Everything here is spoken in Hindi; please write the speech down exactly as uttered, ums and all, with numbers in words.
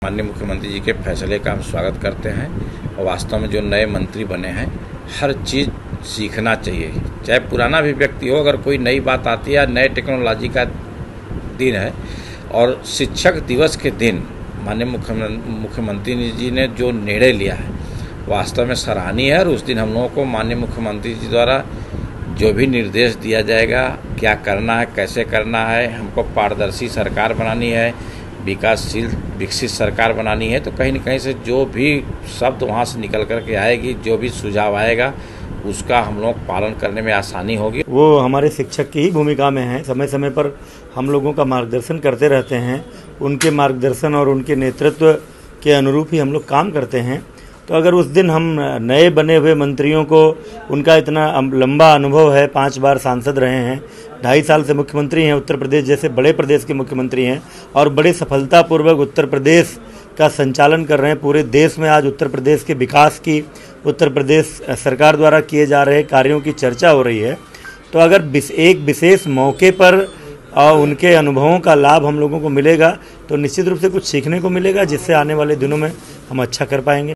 माननीय मुख्यमंत्री जी के फैसले का हम स्वागत करते हैं और वास्तव में जो नए मंत्री बने हैं हर चीज़ सीखना चाहिए। चाहे पुराना भी व्यक्ति हो, अगर कोई नई बात आती है, नए टेक्नोलॉजी का दिन है और शिक्षक दिवस के दिन माननीय मुख्यमंत्री जी ने जो निर्णय लिया है वास्तव में सराहनीय है। और उस दिन हम लोगों को माननीय मुख्यमंत्री जी द्वारा जो भी निर्देश दिया जाएगा, क्या करना है, कैसे करना है, हमको पारदर्शी सरकार बनानी है, विकासशील विकसित सरकार बनानी है, तो कहीं न कहीं से जो भी शब्द वहाँ से निकल कर के आएगी, जो भी सुझाव आएगा उसका हम लोग पालन करने में आसानी होगी। वो हमारे शिक्षक की ही भूमिका में हैं, समय समय पर हम लोगों का मार्गदर्शन करते रहते हैं। उनके मार्गदर्शन और उनके नेतृत्व के अनुरूप ही हम लोग काम करते हैं। तो अगर उस दिन हम नए बने हुए मंत्रियों को, उनका इतना लंबा अनुभव है, पांच बार सांसद रहे हैं, ढाई साल से मुख्यमंत्री हैं, उत्तर प्रदेश जैसे बड़े प्रदेश के मुख्यमंत्री हैं और बड़े सफलतापूर्वक उत्तर प्रदेश का संचालन कर रहे हैं। पूरे देश में आज उत्तर प्रदेश के विकास की, उत्तर प्रदेश सरकार द्वारा किए जा रहे कार्यों की चर्चा हो रही है। तो अगर एक विशेष मौके पर और उनके अनुभवों का लाभ हम लोगों को मिलेगा तो निश्चित रूप से कुछ सीखने को मिलेगा, जिससे आने वाले दिनों में हम अच्छा कर पाएंगे।